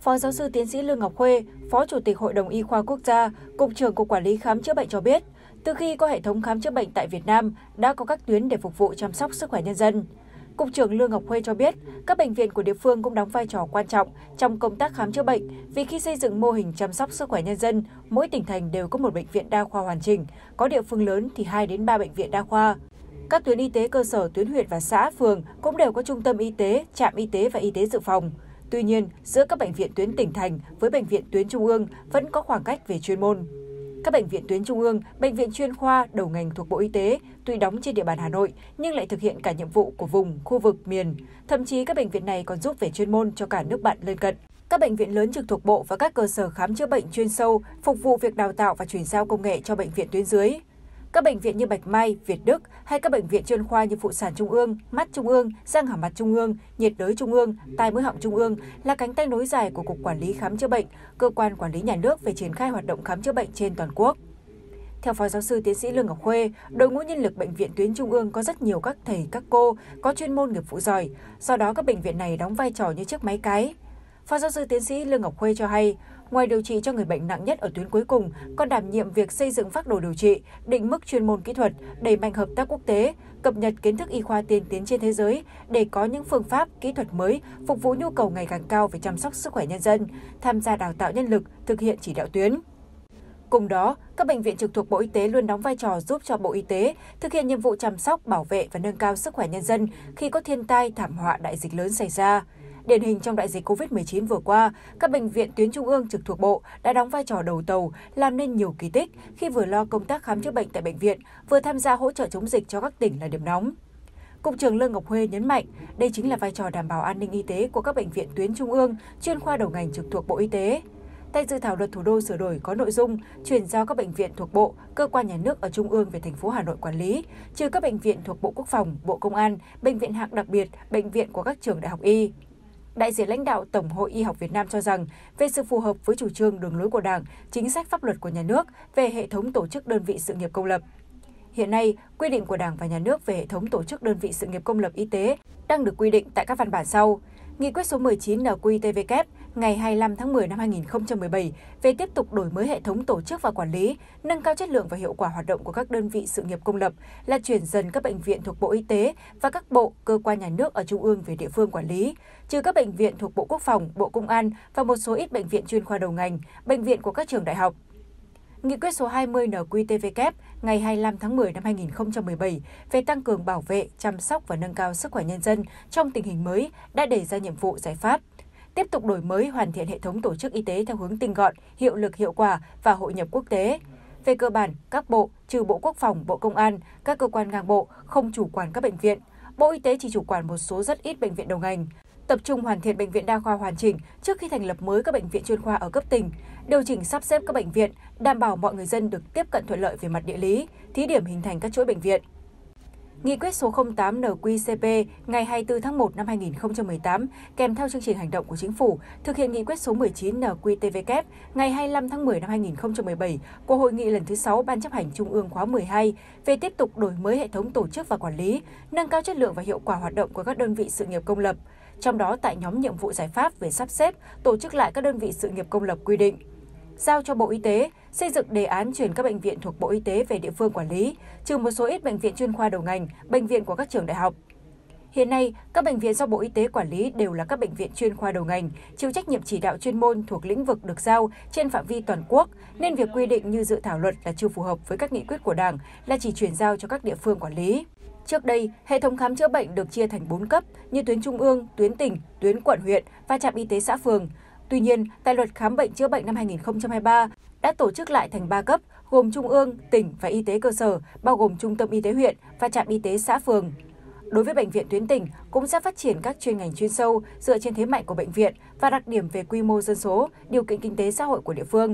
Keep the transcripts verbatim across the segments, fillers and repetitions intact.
Phó giáo sư tiến sĩ Lương Ngọc Khuê, Phó Chủ tịch Hội đồng Y khoa Quốc gia, Cục trưởng Cục Quản lý Khám chữa bệnh cho biết, từ khi có hệ thống khám chữa bệnh tại Việt Nam, đã có các tuyến để phục vụ chăm sóc sức khỏe nhân dân. Cục trưởng Lương Ngọc Khuê cho biết, các bệnh viện của địa phương cũng đóng vai trò quan trọng trong công tác khám chữa bệnh, vì khi xây dựng mô hình chăm sóc sức khỏe nhân dân, mỗi tỉnh thành đều có một bệnh viện đa khoa hoàn chỉnh, có địa phương lớn thì hai đến ba bệnh viện đa khoa. Các tuyến y tế cơ sở, tuyến huyện và xã, phường cũng đều có trung tâm y tế, trạm y tế và y tế dự phòng. Tuy nhiên, giữa các bệnh viện tuyến tỉnh thành với bệnh viện tuyến trung ương vẫn có khoảng cách về chuyên môn. Các bệnh viện tuyến trung ương, bệnh viện chuyên khoa, đầu ngành thuộc Bộ Y tế tuy đóng trên địa bàn Hà Nội nhưng lại thực hiện cả nhiệm vụ của vùng, khu vực, miền. Thậm chí các bệnh viện này còn giúp về chuyên môn cho cả nước bạn lân cận. Các bệnh viện lớn trực thuộc Bộ và các cơ sở khám chữa bệnh chuyên sâu phục vụ việc đào tạo và chuyển giao công nghệ cho bệnh viện tuyến dưới. Các bệnh viện như Bạch Mai, Việt Đức hay các bệnh viện chuyên khoa như Phụ sản Trung ương, Mắt Trung ương, Răng hàm mặt Trung ương, Nhiệt đới Trung ương, Tai mũi họng Trung ương là cánh tay nối dài của Cục Quản lý Khám chữa bệnh, cơ quan quản lý nhà nước về triển khai hoạt động khám chữa bệnh trên toàn quốc. Theo Phó giáo sư tiến sĩ Lương Ngọc Khuê, đội ngũ nhân lực bệnh viện tuyến trung ương có rất nhiều các thầy, các cô có chuyên môn nghiệp vụ giỏi, do đó các bệnh viện này đóng vai trò như chiếc máy cái. Phó giáo sư tiến sĩ Lương Ngọc Khuê cho hay, ngoài điều trị cho người bệnh nặng nhất ở tuyến cuối cùng, còn đảm nhiệm việc xây dựng phác đồ điều trị, định mức chuyên môn kỹ thuật, đẩy mạnh hợp tác quốc tế, cập nhật kiến thức y khoa tiên tiến trên thế giới để có những phương pháp, kỹ thuật mới phục vụ nhu cầu ngày càng cao về chăm sóc sức khỏe nhân dân, tham gia đào tạo nhân lực, thực hiện chỉ đạo tuyến. Cùng đó, các bệnh viện trực thuộc Bộ Y tế luôn đóng vai trò giúp cho Bộ Y tế thực hiện nhiệm vụ chăm sóc, bảo vệ và nâng cao sức khỏe nhân dân khi có thiên tai, thảm họa, đại dịch lớn xảy ra. Điển hình trong đại dịch covid mười chín vừa qua, các bệnh viện tuyến trung ương trực thuộc Bộ đã đóng vai trò đầu tàu, làm nên nhiều kỳ tích khi vừa lo công tác khám chữa bệnh tại bệnh viện, vừa tham gia hỗ trợ chống dịch cho các tỉnh là điểm nóng. Cục trưởng Lương Ngọc Khuê nhấn mạnh, đây chính là vai trò đảm bảo an ninh y tế của các bệnh viện tuyến trung ương, chuyên khoa đầu ngành trực thuộc Bộ Y tế. Tại dự thảo luật thủ đô sửa đổi có nội dung chuyển giao các bệnh viện thuộc Bộ, cơ quan nhà nước ở Trung ương về thành phố Hà Nội quản lý, trừ các bệnh viện thuộc Bộ Quốc phòng, Bộ Công an, bệnh viện hạng đặc biệt, bệnh viện của các trường đại học y. Đại diện lãnh đạo Tổng hội Y học Việt Nam cho rằng, về sự phù hợp với chủ trương đường lối của Đảng, chính sách pháp luật của nhà nước về hệ thống tổ chức đơn vị sự nghiệp công lập. Hiện nay, quy định của Đảng và Nhà nước về hệ thống tổ chức đơn vị sự nghiệp công lập y tế đang được quy định tại các văn bản sau. Nghị quyết số mười chín N Q T V K ngày hai mươi lăm tháng mười năm hai nghìn không trăm mười bảy về tiếp tục đổi mới hệ thống tổ chức và quản lý, nâng cao chất lượng và hiệu quả hoạt động của các đơn vị sự nghiệp công lập là chuyển dần các bệnh viện thuộc Bộ Y tế và các bộ, cơ quan nhà nước ở Trung ương về địa phương quản lý, trừ các bệnh viện thuộc Bộ Quốc phòng, Bộ Công an và một số ít bệnh viện chuyên khoa đầu ngành, bệnh viện của các trường đại học. Nghị quyết số hai mươi N Q T V K ngày hai mươi lăm tháng mười năm hai nghìn không trăm mười bảy về tăng cường bảo vệ, chăm sóc và nâng cao sức khỏe nhân dân trong tình hình mới đã đề ra nhiệm vụ giải pháp. Tiếp tục đổi mới, hoàn thiện hệ thống tổ chức y tế theo hướng tinh gọn, hiệu lực, hiệu quả và hội nhập quốc tế. Về cơ bản, các bộ, trừ Bộ Quốc phòng, Bộ Công an, các cơ quan ngang bộ không chủ quản các bệnh viện. Bộ Y tế chỉ chủ quản một số rất ít bệnh viện đầu ngành. Tập trung hoàn thiện bệnh viện đa khoa hoàn chỉnh trước khi thành lập mới các bệnh viện chuyên khoa ở cấp tỉnh, điều chỉnh sắp xếp các bệnh viện, đảm bảo mọi người dân được tiếp cận thuận lợi về mặt địa lý, thí điểm hình thành các chuỗi bệnh viện. Nghị quyết số không tám N Q C P ngày hai mươi tư tháng một năm hai nghìn không trăm mười tám kèm theo chương trình hành động của Chính phủ thực hiện nghị quyết số mười chín N Q T V K ngày hai mươi lăm tháng mười năm hai nghìn không trăm mười bảy của Hội nghị lần thứ sáu Ban chấp hành Trung ương khóa mười hai về tiếp tục đổi mới hệ thống tổ chức và quản lý, nâng cao chất lượng và hiệu quả hoạt động của các đơn vị sự nghiệp công lập. Trong đó, tại nhóm nhiệm vụ giải pháp về sắp xếp, tổ chức lại các đơn vị sự nghiệp công lập quy định, giao cho Bộ Y tế xây dựng đề án chuyển các bệnh viện thuộc Bộ Y tế về địa phương quản lý, trừ một số ít bệnh viện chuyên khoa đầu ngành, bệnh viện của các trường đại học. Hiện nay, các bệnh viện do Bộ Y tế quản lý đều là các bệnh viện chuyên khoa đầu ngành, chịu trách nhiệm chỉ đạo chuyên môn thuộc lĩnh vực được giao trên phạm vi toàn quốc, nên việc quy định như dự thảo luật là chưa phù hợp với các nghị quyết của Đảng, là chỉ chuyển giao cho các địa phương quản lý. Trước đây, hệ thống khám chữa bệnh được chia thành bốn cấp như tuyến trung ương, tuyến tỉnh, tuyến quận huyện và trạm y tế xã phường. Tuy nhiên, tại luật khám bệnh chữa bệnh năm hai nghìn không trăm hai mươi ba đã tổ chức lại thành ba cấp, gồm trung ương, tỉnh và y tế cơ sở, bao gồm trung tâm y tế huyện và trạm y tế xã phường. Đối với bệnh viện tuyến tỉnh, cũng sẽ phát triển các chuyên ngành chuyên sâu dựa trên thế mạnh của bệnh viện và đặc điểm về quy mô dân số, điều kiện kinh tế xã hội của địa phương.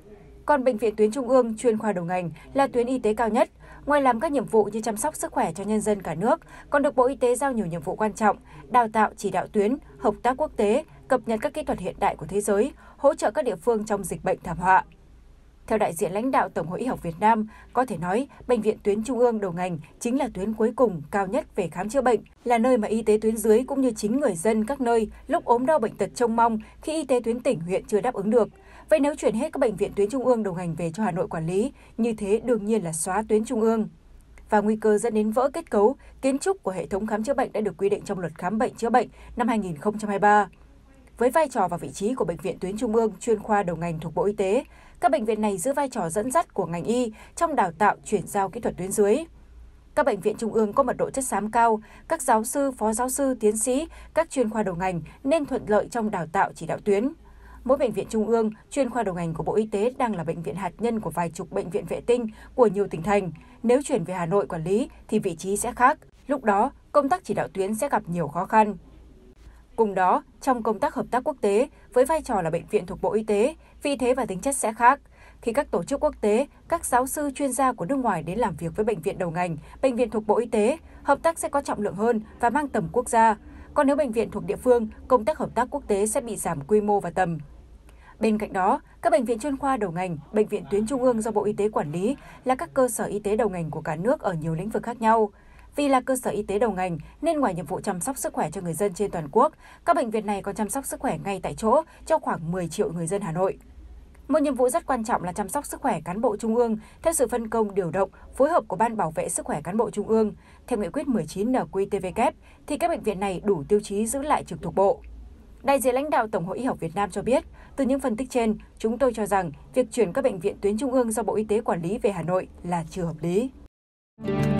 Còn bệnh viện tuyến trung ương chuyên khoa đầu ngành là tuyến y tế cao nhất, ngoài làm các nhiệm vụ như chăm sóc sức khỏe cho nhân dân cả nước, còn được Bộ Y tế giao nhiều nhiệm vụ quan trọng, đào tạo chỉ đạo tuyến, hợp tác quốc tế, cập nhật các kỹ thuật hiện đại của thế giới, hỗ trợ các địa phương trong dịch bệnh thảm họa. Theo đại diện lãnh đạo Tổng hội Y học Việt Nam, có thể nói bệnh viện tuyến trung ương đầu ngành chính là tuyến cuối cùng cao nhất về khám chữa bệnh, là nơi mà y tế tuyến dưới cũng như chính người dân các nơi lúc ốm đau bệnh tật trông mong khi y tế tuyến tỉnh huyện chưa đáp ứng được. Vậy nếu chuyển hết các bệnh viện tuyến trung ương đầu ngành về cho Hà Nội quản lý, như thế đương nhiên là xóa tuyến trung ương. Và nguy cơ dẫn đến vỡ kết cấu, kiến trúc của hệ thống khám chữa bệnh đã được quy định trong Luật Khám bệnh chữa bệnh năm hai nghìn không trăm hai mươi ba. Với vai trò và vị trí của bệnh viện tuyến trung ương chuyên khoa đầu ngành thuộc Bộ Y tế, các bệnh viện này giữ vai trò dẫn dắt của ngành y trong đào tạo chuyển giao kỹ thuật tuyến dưới. Các bệnh viện trung ương có mật độ chất xám cao, các giáo sư, phó giáo sư, tiến sĩ, các chuyên khoa đầu ngành nên thuận lợi trong đào tạo chỉ đạo tuyến. Mỗi bệnh viện trung ương, chuyên khoa đầu ngành của Bộ Y tế đang là bệnh viện hạt nhân của vài chục bệnh viện vệ tinh của nhiều tỉnh thành. Nếu chuyển về Hà Nội quản lý thì vị trí sẽ khác. Lúc đó, công tác chỉ đạo tuyến sẽ gặp nhiều khó khăn. Cùng đó, trong công tác hợp tác quốc tế, với vai trò là bệnh viện thuộc Bộ Y tế, vị thế và tính chất sẽ khác. Khi các tổ chức quốc tế, các giáo sư chuyên gia của nước ngoài đến làm việc với bệnh viện đầu ngành, bệnh viện thuộc Bộ Y tế, hợp tác sẽ có trọng lượng hơn và mang tầm quốc gia. Còn nếu bệnh viện thuộc địa phương, công tác hợp tác quốc tế sẽ bị giảm quy mô và tầm. Bên cạnh đó, các bệnh viện chuyên khoa đầu ngành, bệnh viện tuyến trung ương do Bộ Y tế quản lý là các cơ sở y tế đầu ngành của cả nước ở nhiều lĩnh vực khác nhau. Vì là cơ sở y tế đầu ngành nên ngoài nhiệm vụ chăm sóc sức khỏe cho người dân trên toàn quốc, các bệnh viện này còn chăm sóc sức khỏe ngay tại chỗ cho khoảng mười triệu người dân Hà Nội. Một nhiệm vụ rất quan trọng là chăm sóc sức khỏe cán bộ trung ương theo sự phân công điều động, phối hợp của Ban Bảo vệ sức khỏe cán bộ trung ương. Theo nghị quyết mười chín N Q T W thì các bệnh viện này đủ tiêu chí giữ lại trực thuộc bộ. Đại diện lãnh đạo Tổng hội Y học Việt Nam cho biết, từ những phân tích trên, chúng tôi cho rằng việc chuyển các bệnh viện tuyến trung ương do Bộ Y tế quản lý về Hà Nội là chưa hợp lý.